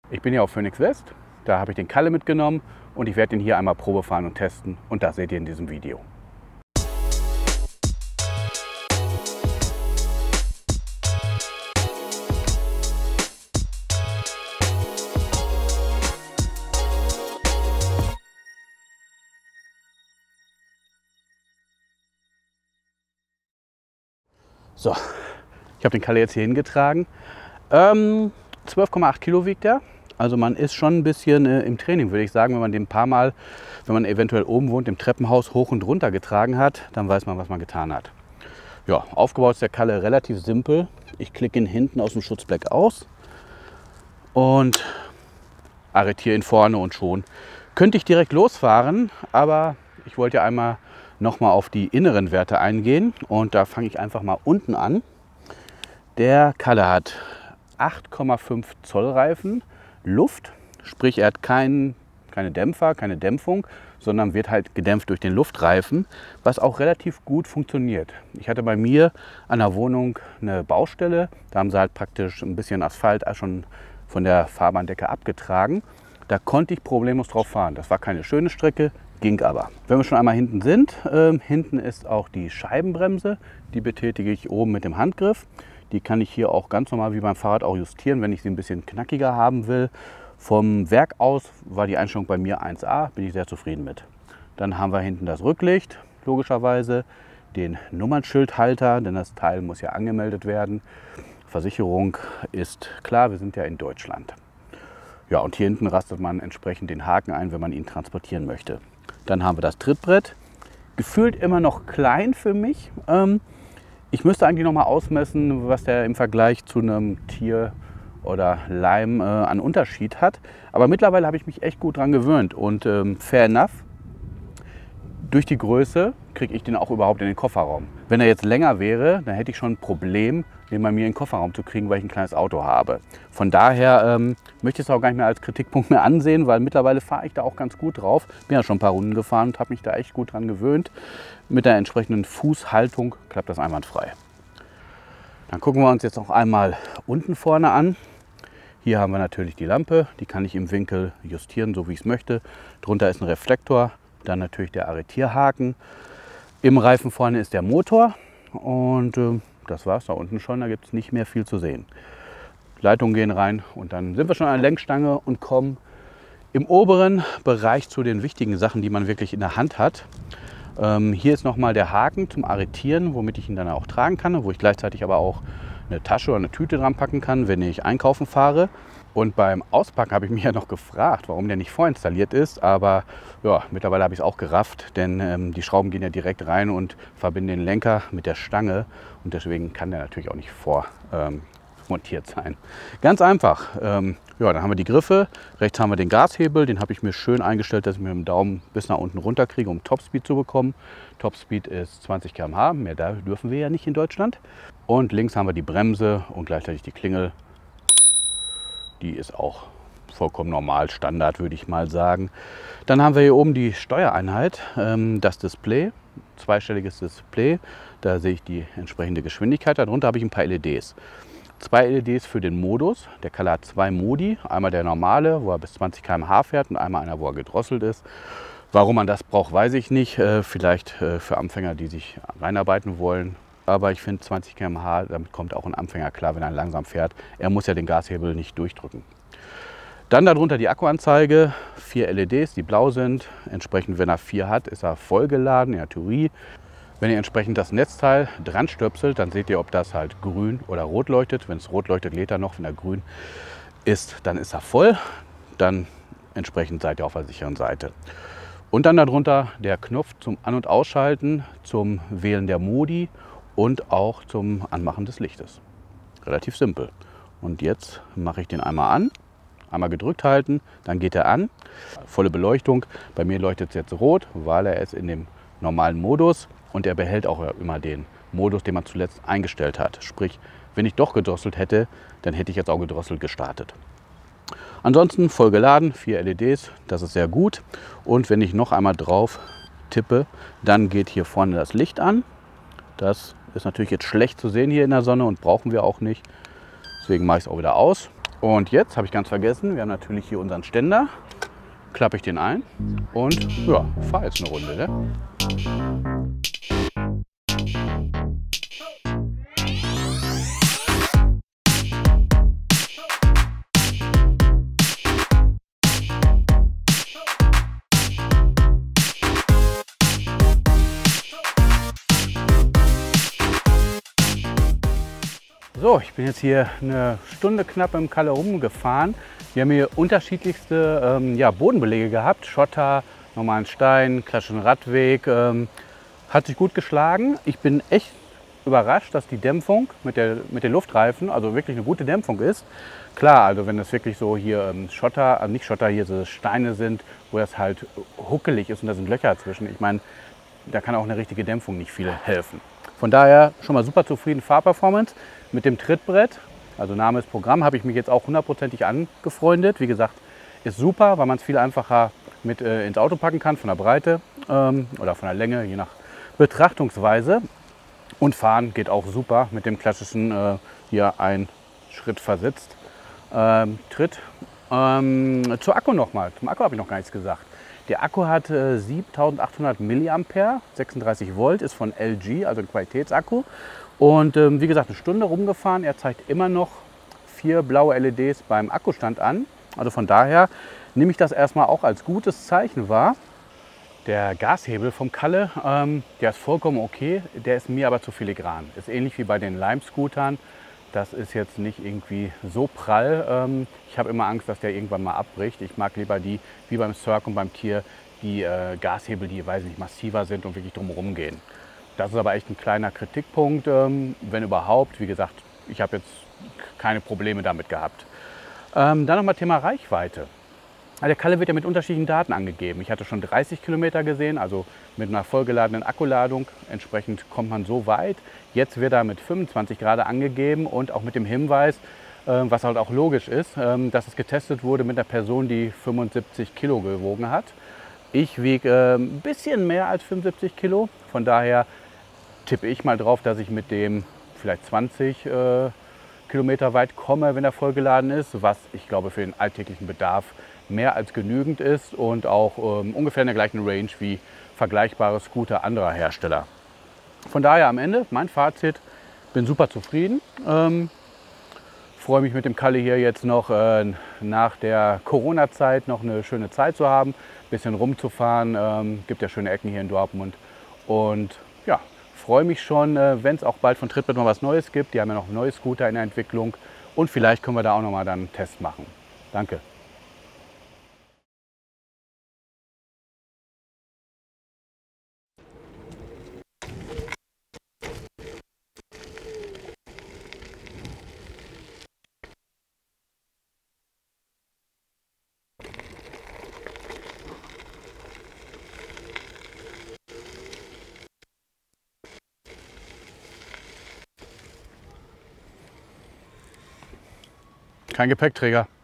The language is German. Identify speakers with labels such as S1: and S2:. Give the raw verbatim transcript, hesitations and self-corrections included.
S1: Ich bin ja auf Phoenix West, da habe ich den Kalle mitgenommen und ich werde ihn hier einmal Probe fahren und testen und das seht ihr in diesem Video. So, ich habe den Kalle jetzt hier hingetragen. Ähm, zwölf Komma acht Kilo wiegt er. Also man ist schon ein bisschen äh, im Training, würde ich sagen, wenn man den ein paar Mal, wenn man eventuell oben wohnt, im Treppenhaus hoch und runter getragen hat, dann weiß man, was man getan hat. Ja, aufgebaut ist der Kalle relativ simpel. Ich klicke ihn hinten aus dem Schutzblech aus und arretiere ihn vorne und schon könnte ich direkt losfahren, aber ich wollte ja einmal nochmal auf die inneren Werte eingehen und da fange ich einfach mal unten an. Der Kalle hat acht Komma fünf Zoll Reifen, Luft, sprich er hat kein, keine Dämpfer, keine Dämpfung, sondern wird halt gedämpft durch den Luftreifen, was auch relativ gut funktioniert. Ich hatte bei mir an der Wohnung eine Baustelle, da haben sie halt praktisch ein bisschen Asphalt schon von der Fahrbahndecke abgetragen. Da konnte ich problemlos drauf fahren. Das war keine schöne Strecke, ging aber. Wenn wir schon einmal hinten sind, äh, hinten ist auch die Scheibenbremse, die betätige ich oben mit dem Handgriff. Die kann ich hier auch ganz normal wie beim Fahrrad auch justieren, wenn ich sie ein bisschen knackiger haben will. Vom Werk aus war die Einstellung bei mir eins A, bin ich sehr zufrieden mit. Dann haben wir hinten das Rücklicht, logischerweise, den Nummernschildhalter, denn das Teil muss ja angemeldet werden. Versicherung ist klar, wir sind ja in Deutschland. Ja, und hier hinten rastet man entsprechend den Haken ein, wenn man ihn transportieren möchte. Dann haben wir das Trittbrett, gefühlt immer noch klein für mich. Ähm, Ich müsste eigentlich noch mal ausmessen, was der im Vergleich zu einem Tier oder Leim äh, an Unterschied hat. Aber mittlerweile habe ich mich echt gut dran gewöhnt und ähm, fair enough. Durch die Größe kriege ich den auch überhaupt in den Kofferraum. Wenn er jetzt länger wäre, dann hätte ich schon ein Problem, den bei mir in den Kofferraum zu kriegen, weil ich ein kleines Auto habe. Von daher ähm, möchte ich es auch gar nicht mehr als Kritikpunkt mehr ansehen, weil mittlerweile fahre ich da auch ganz gut drauf. Bin ja schon ein paar Runden gefahren und habe mich da echt gut dran gewöhnt. Mit der entsprechenden Fußhaltung klappt das einwandfrei. Dann gucken wir uns jetzt noch einmal unten vorne an. Hier haben wir natürlich die Lampe, die kann ich im Winkel justieren, so wie ich es möchte. Drunter ist ein Reflektor, dann natürlich der Arretierhaken. Im Reifen vorne ist der Motor und äh, das war es da unten schon, da gibt es nicht mehr viel zu sehen. Leitungen gehen rein und dann sind wir schon an der Lenkstange und kommen im oberen Bereich zu den wichtigen Sachen, die man wirklich in der Hand hat. Ähm, hier ist nochmal der Haken zum Arretieren, womit ich ihn dann auch tragen kann, wo ich gleichzeitig aber auch eine Tasche oder eine Tüte dran packen kann, wenn ich einkaufen fahre. Und beim Auspacken habe ich mich ja noch gefragt, warum der nicht vorinstalliert ist, aber ja, mittlerweile habe ich es auch gerafft, denn ähm, die Schrauben gehen ja direkt rein und verbinden den Lenker mit der Stange und deswegen kann der natürlich auch nicht vormontiert ähm, sein. Ganz einfach. Ähm, ja, dann haben wir die Griffe, rechts haben wir den Gashebel, den habe ich mir schön eingestellt, dass ich mit dem Daumen bis nach unten runter kriege, um Topspeed zu bekommen. Topspeed ist zwanzig Kilometer pro Stunde, mehr da dürfen wir ja nicht in Deutschland. Und links haben wir die Bremse und gleichzeitig die Klingel. Die ist auch vollkommen normal, Standard würde ich mal sagen. Dann haben wir hier oben die Steuereinheit, ähm, das Display, zweistelliges Display. Da sehe ich die entsprechende Geschwindigkeit. Darunter habe ich ein paar L E Ds. Zwei L E Ds für den Modus. Der Kalle hat zwei Modi. Einmal der normale, wo er bis zwanzig Kilometer pro Stunde fährt und einmal einer, wo er gedrosselt ist. Warum man das braucht, weiß ich nicht. Äh, vielleicht äh, für Anfänger, die sich reinarbeiten wollen. Aber ich finde zwanzig Kilometer pro Stunde, damit kommt auch ein Anfänger klar, wenn er langsam fährt. Er muss ja den Gashebel nicht durchdrücken. Dann darunter die Akkuanzeige, vier L E Ds, die blau sind. Entsprechend, wenn er vier hat, ist er vollgeladen in der Theorie. Wenn ihr entsprechend das Netzteil dran stöpselt, dann seht ihr, ob das halt grün oder rot leuchtet. Wenn es rot leuchtet, lädt er noch. Wenn er grün ist, dann ist er voll. Dann entsprechend seid ihr auf der sicheren Seite. Und dann darunter der Knopf zum An- und Ausschalten, zum Wählen der Modi und auch zum Anmachen des Lichtes. Relativ simpel. Und jetzt mache ich den einmal an. Einmal gedrückt halten, dann geht er an. Volle Beleuchtung. Bei mir leuchtet es jetzt rot, weil er ist in dem normalen Modus und er behält auch immer den Modus, den man zuletzt eingestellt hat. Sprich, wenn ich doch gedrosselt hätte, dann hätte ich jetzt auch gedrosselt gestartet. Ansonsten voll geladen, vier L E Ds, das ist sehr gut. Und wenn ich noch einmal drauf tippe, dann geht hier vorne das Licht an. Das ist natürlich jetzt schlecht zu sehen hier in der Sonne und brauchen wir auch nicht. Deswegen mache ich es auch wieder aus. Und jetzt habe ich ganz vergessen, wir haben natürlich hier unseren Ständer. Klappe ich den ein und ja, fahre jetzt eine Runde. Ne? So, ich bin jetzt hier eine Stunde knapp im Kalle rumgefahren. Wir haben hier unterschiedlichste ähm, ja, Bodenbelege gehabt. Schotter, normalen Stein, klassischen Radweg. Ähm, hat sich gut geschlagen. Ich bin echt überrascht, dass die Dämpfung mit, der, mit den Luftreifen, also wirklich eine gute Dämpfung ist. Klar, also wenn es wirklich so hier ähm, Schotter, also nicht Schotter, hier so Steine sind, wo das halt huckelig ist und da sind Löcher dazwischen. Ich meine, da kann auch eine richtige Dämpfung nicht viel helfen. Von daher schon mal super zufrieden Fahrperformance. Mit dem Trittbrett, also Name ist Programm, habe ich mich jetzt auch hundertprozentig angefreundet. Wie gesagt, ist super, weil man es viel einfacher mit äh, ins Auto packen kann, von der Breite ähm, oder von der Länge, je nach Betrachtungsweise. Und fahren geht auch super mit dem klassischen äh, hier ein Schritt versetzt. Ähm, Tritt. Ähm, zur Akku nochmal. Zum Akku habe ich noch gar nichts gesagt. Der Akku hat äh, siebentausendachthundert Milliampere, sechsunddreißig Volt, ist von L G, also ein Qualitätsakku. Und ähm, wie gesagt, eine Stunde rumgefahren. Er zeigt immer noch vier blaue L E Ds beim Akkustand an. Also von daher nehme ich das erstmal auch als gutes Zeichen wahr. Der Gashebel vom Kalle, ähm, der ist vollkommen okay. Der ist mir aber zu filigran. Ist ähnlich wie bei den Lime-Scootern. Das ist jetzt nicht irgendwie so prall. Ähm, ich habe immer Angst, dass der irgendwann mal abbricht. Ich mag lieber die, wie beim Cirque und beim Tier, die äh, Gashebel, die, weiß nicht, massiver sind und wirklich drumherum gehen. Das ist aber echt ein kleiner Kritikpunkt, ähm, wenn überhaupt. Wie gesagt, ich habe jetzt keine Probleme damit gehabt. Ähm, dann nochmal Thema Reichweite. Der Kalle wird ja mit unterschiedlichen Daten angegeben. Ich hatte schon dreißig Kilometer gesehen, also mit einer vollgeladenen Akkuladung. Entsprechend kommt man so weit. Jetzt wird er mit fünfundzwanzig Grad angegeben und auch mit dem Hinweis, äh, was halt auch logisch ist, äh, dass es getestet wurde mit einer Person, die fünfundsiebzig Kilo gewogen hat. Ich wiege äh, ein bisschen mehr als fünfundsiebzig Kilo. Von daher tippe ich mal drauf, dass ich mit dem vielleicht zwanzig äh, Kilometer weit komme, wenn er vollgeladen ist, was ich glaube für den alltäglichen Bedarf mehr als genügend ist und auch ähm, ungefähr in der gleichen Range wie vergleichbare Scooter anderer Hersteller. Von daher am Ende mein Fazit, bin super zufrieden. Ähm, freue mich mit dem Kalle hier jetzt noch äh, nach der Corona-Zeit noch eine schöne Zeit zu haben, ein bisschen rumzufahren. Ähm, gibt ja schöne Ecken hier in Dortmund und ja, freue mich schon, äh, wenn es auch bald von Trittbrett mal was Neues gibt. Die haben ja noch neue Scooter in der Entwicklung und vielleicht können wir da auch noch mal dann einen Test machen. Danke. Kein Gepäckträger.